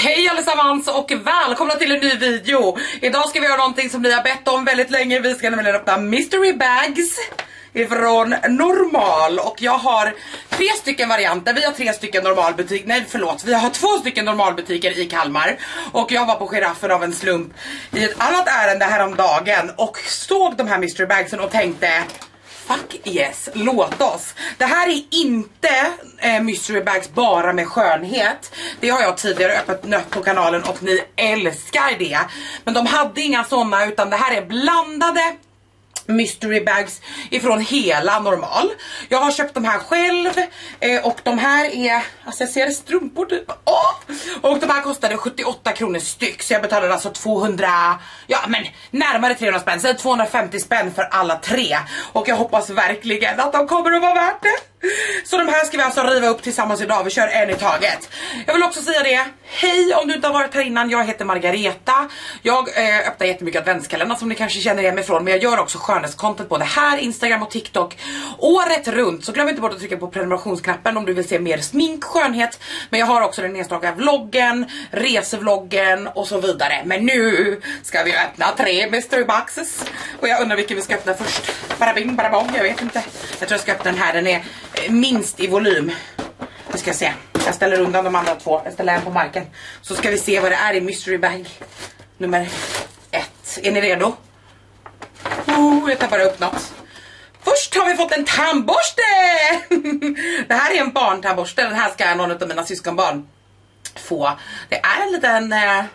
Hej allesammans och välkomna till en ny video. Idag ska vi göra någonting som ni har bett om väldigt länge. Vi ska nämligen öppna mystery bags ifrån Normal. Och jag har 3 stycken varianter. Vi har 3 stycken normalbutiker. Nej förlåt, vi har 2 stycken normalbutiker i Kalmar. Och jag var på Giraffen av en slump i ett annat ärende häromdagen och såg de här mystery bagsen och tänkte: fuck yes, låt oss. Det här är inte mystery bags bara med skönhet. Det har jag tidigare öppnat på kanalen och ni älskar det. Men de hade inga sådana, utan det här är blandade mystery bags ifrån hela Normal. Jag har köpt de här själv och de här är, alltså jag ser strumpor typ. Och de här kostade 78 kronor styck, så jag betalade alltså 200, ja men närmare 300 spänn, så 250 spänn för alla 3. Och jag hoppas verkligen att de kommer att vara värt det. Så de här ska vi alltså riva upp tillsammans idag. Vi kör en i taget. Jag vill också säga det: hej om du inte har varit här innan. Jag heter Margareta. Jag öppnar jättemycket adventskalendrar som ni kanske känner igen mig från. Men jag gör också skönhetscontent på det här, Instagram och TikTok året runt. Så glöm inte bort att trycka på prenumerationsknappen om du vill se mer smink, skönhet. Men jag har också den enstaka vloggen, resevloggen och så vidare. Men nu ska vi öppna 3 mystery boxes. Och jag undrar vilken vi ska öppna först. Barabing, barabong, jag vet inte. Jag tror jag ska öppna den här, den är minst i volym. Vi ska se. Jag ställer undan de andra 2. Jag ställer en på marken. Så ska vi se vad det är i mystery bag nummer 1. Är ni redo? Jag tar bara upp något. Först har vi fått en tandborste. Det här är en barntandborste. Den här ska någon av mina syskonbarn få. Det är en liten...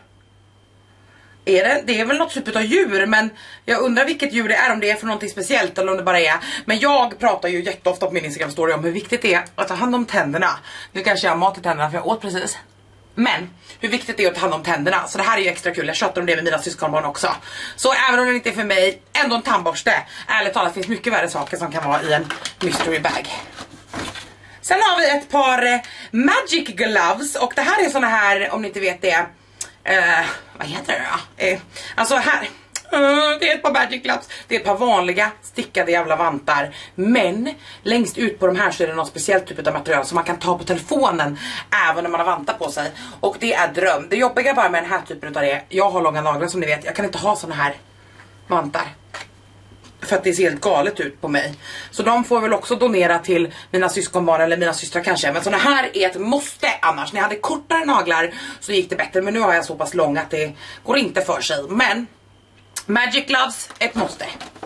Det är väl något typ av djur, men jag undrar vilket djur det är, om det är för någonting speciellt eller om det bara är. Men jag pratar ju jätteofta på min Instagram story om hur viktigt det är att ta hand om tänderna. Nu kanske jag har mat i tänderna för jag åt precis. Men hur viktigt det är att ta hand om tänderna. Så det här är ju extra kul, jag tjatar om det med mina syskonbarn också. Så även om det inte är för mig, ändå en tandborste. Ärligt talat finns mycket värre saker som kan vara i en mystery bag. Sen har vi ett par magic gloves. Och det här är såna här, om ni inte vet det, vad heter det då? Alltså här, det är ett par magic gloves. Det är ett par vanliga stickade jävla vantar. Men längst ut på de här så är det något speciellt typ av material som man kan ta på telefonen även när man har vantar på sig. Och det är dröm. Det jobbiga bara med den här typen av det, jag har långa naglar som ni vet. Jag kan inte ha såna här vantar för att det ser helt galet ut på mig. Så de får väl också donera till mina syskonbarn eller mina systrar kanske. Men såna här är ett måste annars. När jag hade kortare naglar så gick det bättre. Men nu har jag så pass långa att det går inte för sig. Men magic gloves, ett måste.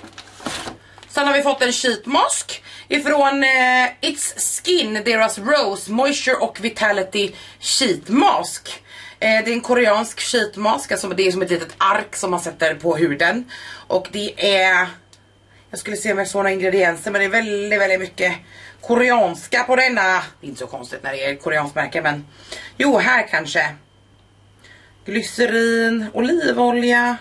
Sen har vi fått en sheet mask ifrån It's Skin, deras Rose Moisture och Vitality sheet mask. Det är en koreansk sheet mask. Alltså det är som ett litet ark som man sätter på huden. Och det är... Jag skulle se med sådana ingredienser, men det är väldigt, väldigt mycket koreanska på denna. Det är inte så konstigt när det är koreanskt märke, men... Jo, här kanske. Glycerin, olivolja,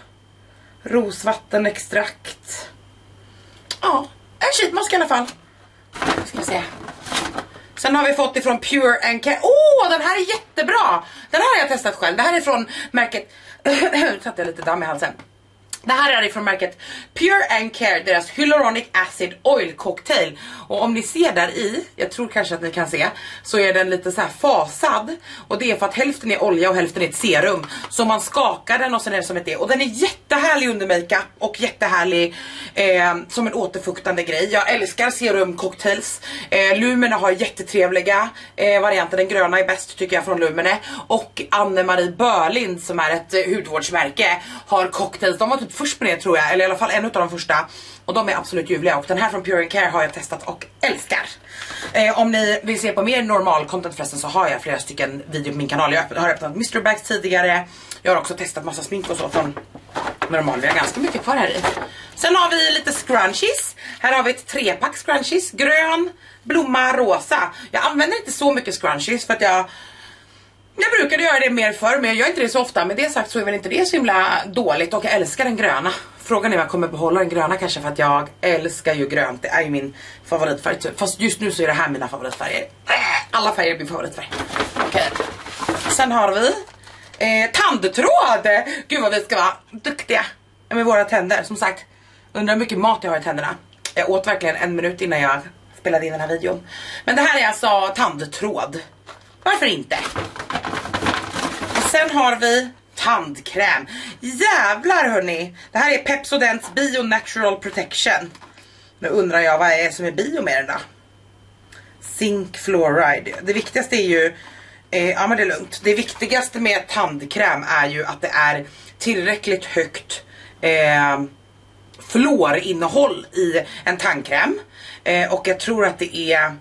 rosvattenextrakt. Ja, en sheetmask i alla fall. Ska vi se. Sen har vi fått ifrån Pure and Care. Den här är jättebra! Den här har jag testat själv. Det här är från märket... satte jag lite damm i halsen. Det här är ifrån märket Pure and Care, deras Hyaluronic Acid Oil Cocktail. Och om ni ser där i, jag tror kanske att ni kan se, så är den lite så här fasad. Och det är för att hälften är olja och hälften är ett serum. Så man skakar den och sen är det som ett det. Och den är jättehärlig under makeup och jättehärlig som en återfuktande grej. Jag älskar serum cocktails. Lumene har jättetrevliga varianter. Den gröna är bäst tycker jag från Lumene. Och Anne-Marie Börlind som är ett hudvårdsmärke har cocktails. De var typ först med det tror jag, eller i alla fall en av de första. Och de är absolut ljuvliga. Och den här från Pure and Care har jag testat och älskar. Om ni vill se på mer normal content förresten så har jag flera stycken videor på min kanal. Jag har öppnat mystery bags tidigare. Jag har också testat massa smink och så från Normal. Vi har ganska mycket kvar här i. Sen har vi lite scrunchies. Här har vi ett 3-pack scrunchies. Grön, blomma, rosa. Jag använder inte så mycket scrunchies för att jag brukade göra det mer förr, men jag gör inte det så ofta. Men det sagt så är väl inte det så himla dåligt. Och jag älskar den gröna. Frågan är om jag kommer behålla den gröna kanske, för att jag älskar ju grönt. Det är ju min favoritfärg. Fast just nu så är det här mina favoritfärger. Alla färger är min favoritfärg. Okej. Sen har vi tandtråd. Gud vad vi ska vara duktiga med våra tänder. Som sagt, undrar hur mycket mat jag har i tänderna. Jag åt verkligen 1 minut innan jag spelade in den här videon. Men det här är alltså tandtråd. Varför inte? Sen har vi tandkräm. Jävlar hörni. Det här är Pepsodents Bio Natural Protection. Nu undrar jag vad är som är bio med den då? Zinc fluoride. Det viktigaste är ju ja men det är lugnt. Det viktigaste med tandkräm är ju att det är tillräckligt högt fluorinnehåll i en tandkräm. Och jag tror att det är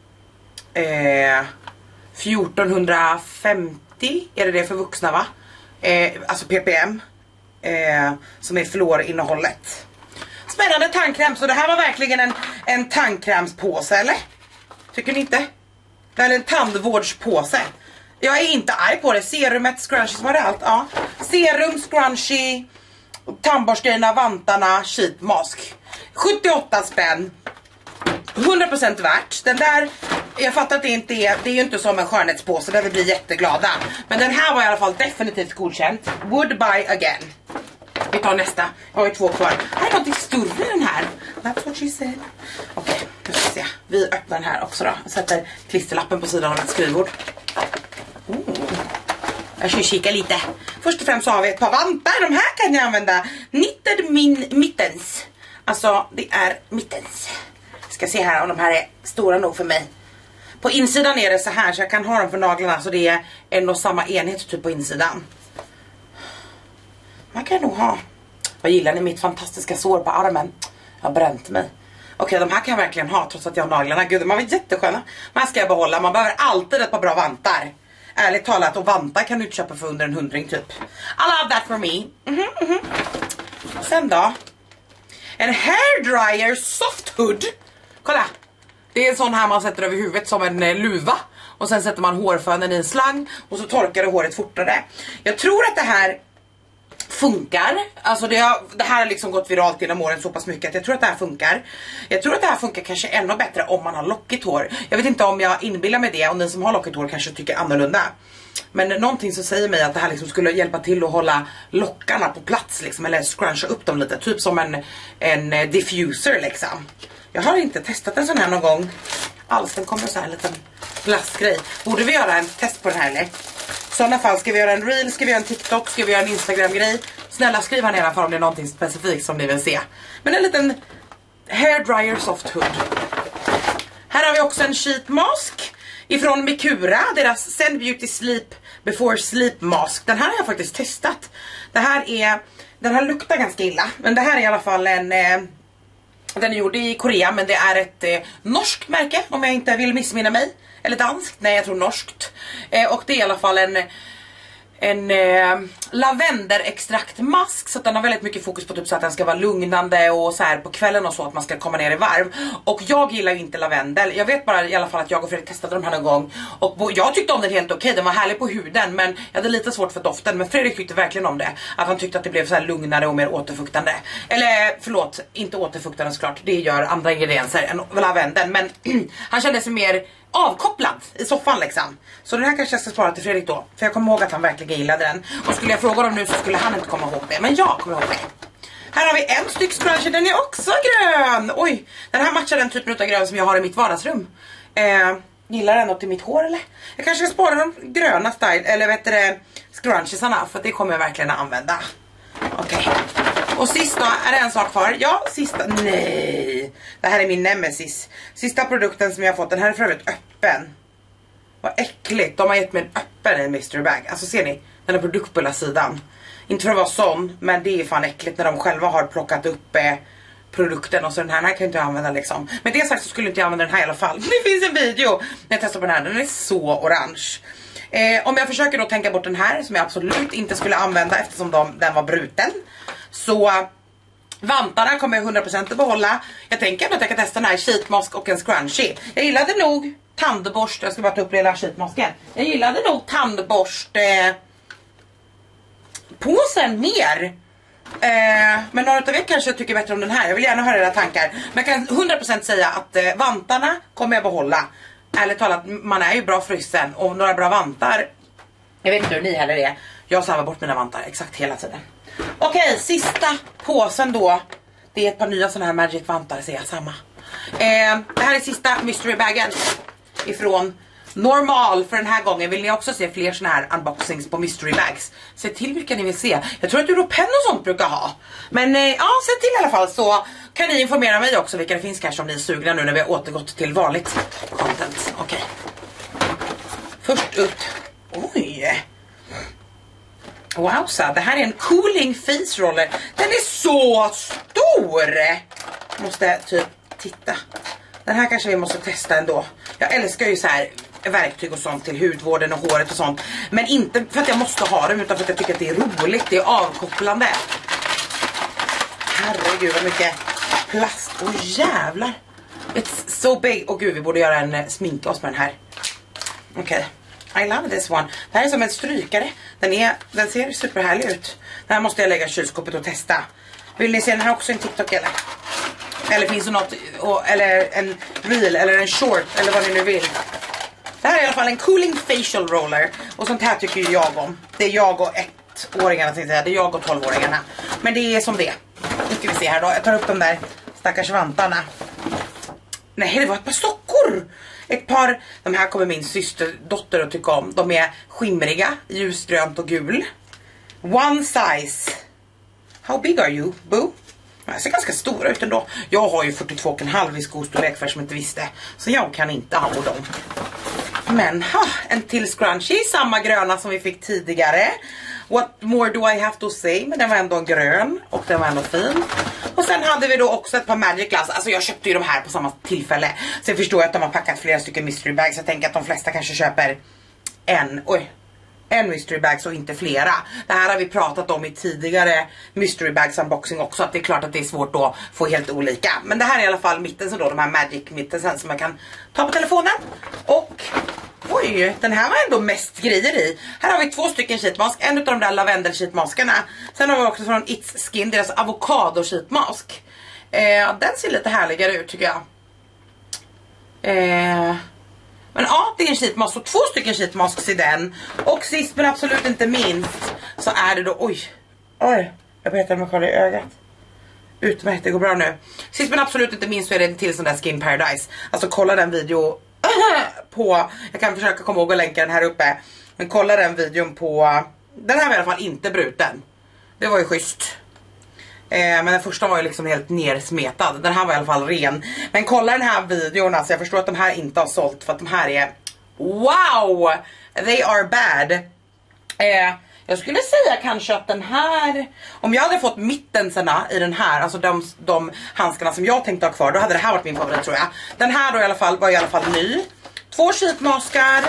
1450 är det för vuxna va? Alltså ppm som är fluorinnehållet. Spännande tandkräm, så det här var verkligen en tandkrämspåse eller? Tycker ni inte? Eller en tandvårdspåse. Jag är inte arg på det. Serumet, scrunchie som var det allt. Ja. Serum, scrunchie, tandborstgrejerna, vantarna, sheet mask. 78 spänn. 100% värt. Den där, jag fattar att det inte är, det är ju inte som en skönhetspåse där vi blir jätteglada. Men den här var i alla fall definitivt godkänt. Would buy again. Vi tar nästa. Jag har ju 2 kvar. Här är något större den här. That's what she said. Okej, nu ska vi se. Vi öppnar den här också då. Jag sätter klisterlappen på sidan av ett skrivbord. Jag ska kika lite. Först och främst så har vi ett par vantar. De här kan jag använda. Knitted mittens. Alltså det är mittens. Ska se här om de här är stora nog för mig. På insidan är det så här så jag kan ha dem för naglarna. Så det är en och samma enhet typ på insidan. Man kan nog ha. Vad gillar ni mitt fantastiska sår på armen? Jag har bränt mig. Okej, de här kan jag verkligen ha trots att jag har naglarna. Gud, de var jättesköna. De här ska jag behålla. Man behöver alltid ett par bra vantar. Ärligt talat, och vantar kan du inte köpa för under 100 typ. I love that for me. Sen då. En hairdryer soft hood. Kolla. Det är en sån här man sätter över huvudet som en luva. Och sen sätter man hårfönen i en slang. Och så torkar det håret fortare. Jag tror att det här funkar. Alltså det här har liksom gått viralt genom åren så pass mycket att jag tror att det här funkar. Jag tror att det här funkar kanske ännu bättre om man har lockigt hår. Jag vet inte om jag inbillar mig det, och ni som har lockigt hår kanske tycker annorlunda. Men någonting som säger mig att det här liksom skulle hjälpa till att hålla lockarna på plats liksom, eller scruncha upp dem lite, typ som en diffuser liksom. Jag har inte testat en sån här någon gång alls. Den kommer så här en liten plastgrej. Borde vi göra en test på den här eller? I sådana fall ska vi göra en reel, ska vi göra en TikTok, ska vi göra en Instagram-grej. Snälla skriv här i alla fall om det är någonting specifikt som ni vill se. Men en liten hairdryer soft hood. Här har vi också en sheet mask ifrån Mikura, deras Send Beauty Sleep Before Sleep Mask. Den här har jag faktiskt testat. Den här luktar ganska illa, men det här är i alla fall den är gjord i Korea, men det är ett norskt märke om jag inte vill missminna mig. Eller danskt, nej jag tror norskt. Och det är i alla fall en lavenderextraktmask, så att den har väldigt mycket fokus på typ så att den ska vara lugnande och så här på kvällen och så, att man ska komma ner i varv. Och jag gillar ju inte lavendel. Jag vet bara i alla fall att jag och Fredrik testade de här någon gång och jag tyckte om den helt okej. Den var härlig på huden, men jag hade lite svårt för doften. Men Fredrik tyckte verkligen om det. Att han tyckte att det blev så här lugnare och mer återfuktande. Eller förlåt, inte återfuktande såklart. Det gör andra ingredienser än lavendel, men han kände sig mer avkopplad i soffan liksom. Så den här kanske jag ska spara till Fredrik då, för jag kommer ihåg att han verkligen gillade den. Och skulle jag fråga dem nu så skulle han inte komma ihåg det, men jag kommer ihåg det. Här har vi en styck scrunchie, den är också grön. Oj, den här matchar den typen av grön som jag har i mitt vardagsrum. Gillar den något i mitt hår eller? Jag kanske ska spara de gröna style, eller vet du, scrunchiesarna, för det kommer jag verkligen att använda. Okej. Och sist då, är det en sak kvar? Ja, sista, nej. Det här är min nemesis. Sista produkten som jag har fått, den här är för övrigt öppen. Vad äckligt, de har gett mig en öppen i mystery bag. Alltså ser ni, den är på duckbulla-sidan. Inte för att vara sån, men det är fan äckligt när de själva har plockat upp produkten. Och så den här kan jag inte använda liksom. Men det sagt så skulle inte jag använda den här i alla fall. Det finns en video när jag testar på den här, den är så orange. Om jag försöker då tänka bort den här, som jag absolut inte skulle använda eftersom den var bruten, så vantarna kommer jag 100% att behålla. Jag tänker att jag kan testa den här sheetmask och en scrunchie. Jag gillade nog tandborst, jag ska bara ta upp hela sheetmasken. Jag gillade nog tandborst påsen mer. Men några av er kanske tycker bättre om den här. Jag vill gärna höra era tankar. Men jag kan 100% säga att vantarna kommer jag behålla. Ärligt talat, man är ju bra frysen. Och några bra vantar, jag vet inte hur ni heller är. Jag sarvar bort mina vantar exakt hela tiden. Okej, sista påsen då. Det är ett par nya sådana här Magic vantar, ser jag samma. Det här är sista mystery bagen ifrån Normal för den här gången. Vill ni också se fler såna här unboxings på mystery bags, se till vilka ni vill se. Jag tror att Europen och sånt brukar ha. Men ja, se till i alla fall, så kan ni informera mig också vilka det finns kanske om ni är sugna nu när vi har återgått till vanligt content. Okej. Först upp. Oj. Wowza, det här är en cooling face roller. Den är så stor. Måste typ titta. Den här kanske vi måste testa ändå. Jag älskar ju så här verktyg och sånt till hudvården och håret och sånt. Men inte för att jag måste ha dem, utan för att jag tycker att det är roligt. Det är avkopplande. Herregud vad mycket plast. Åh jävlar. It's so big. Åh gud, vi borde göra en sminka oss med den här. Okej. I love this one. Det här är som en strykare. Den ser superhärlig ut. Den här måste jag lägga i kylskåpet och testa. Vill ni se den här också i en TikTok eller? Eller finns det något, eller en reel eller en short eller vad ni nu vill. Det här är i alla fall en cooling facial roller. Och sånt här tycker jag om. Det är jag och 1-åringarna, tänkte jag. Det är jag och 12-åringarna. Men det är som det. Nu ska vi se här då. Jag tar upp de där stackars vantarna. Nej, det var ett par sockor. Ett par, de här kommer min dotter att tycka om. De är skimriga, ljusgrönt och gul. One size. How big are you, boo? De ser ganska stora ut ändå. Jag har ju 42,5 i skostorlek för som inte visste. Så jag kan inte ha dem. Men en till scrunchie. Samma gröna som vi fick tidigare. What more do I have to say? Men den var ändå grön. Och den var ändå fin. Och sen hade vi då också ett par Magic Glass. Alltså jag köpte ju de här på samma tillfälle. Så jag förstår att de har packat flera stycken mystery bags. Jag tänker att de flesta kanske köper en mystery bags och inte flera. Det här har vi pratat om i tidigare mystery bags unboxing också. Att det är klart att det är svårt då att få helt olika. Men det här är i alla fall mitten, så då de här Magic mitten sen som jag kan ta på telefonen. Och oj, den här var ändå mest grejer i. Här har vi 2 stycken sheetmask. En av de där lavendel sheetmaskarna. Sen har vi också från It's Skin deras avokado sheetmask. Den ser lite härligare ut tycker jag. Men ja, det är en sheetmask. Så 2 stycken sheetmasks i den. Och sist men absolut inte minst så är det då, oj, jag berättar mig kolla i ögat. Utmärkt, det går bra nu. Sist men absolut inte minst så är det en till sån där Skin Paradise. Alltså kolla den video på, jag kan försöka komma ihåg och länka den här uppe. Men kolla den videon på, den här var i alla fall inte bruten. Det var ju schysst. Men den första var ju liksom helt nersmetad. Den här var i alla fall ren. Men kolla den här videon, alltså jag förstår att de här inte har sålt. För att de här är, wow, they are bad. Jag skulle säga kanske att den här, om jag hade fått mittensarna i den här, alltså de handskarna som jag tänkte ha kvar, då hade det här varit min favorit tror jag. Den här då var i alla fall ny. 2 sheetmaskar,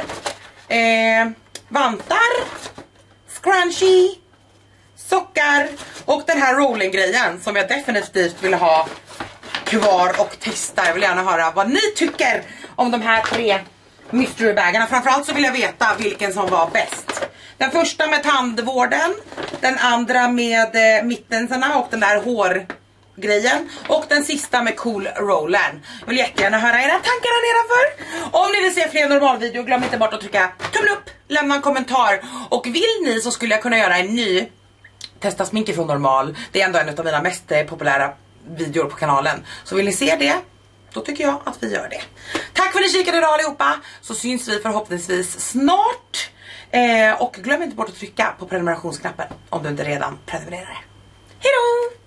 vantar, scrunchie, sockar och den här rolling grejen som jag definitivt vill ha kvar och testa. Jag vill gärna höra vad ni tycker om de här 3 mystery bagarna. Framförallt så vill jag veta vilken som var bäst. Den första med tandvården, den andra med mittensarna och den där hårgrejen, och den sista med cool rollern. Jag vill jättegärna höra era tankar här nedanför. Om ni vill se fler normalvideo, glöm inte bort att trycka tummen upp, lämna en kommentar. Och vill ni så skulle jag kunna göra en ny testa sminker från normal. Det är ändå en av mina mest populära videor på kanalen. Så vill ni se det, då tycker jag att vi gör det. Tack för att ni kikade idag allihopa. Så syns vi förhoppningsvis snart. Och glöm inte bort att trycka på prenumerationsknappen om du inte redan prenumererar. Hej då!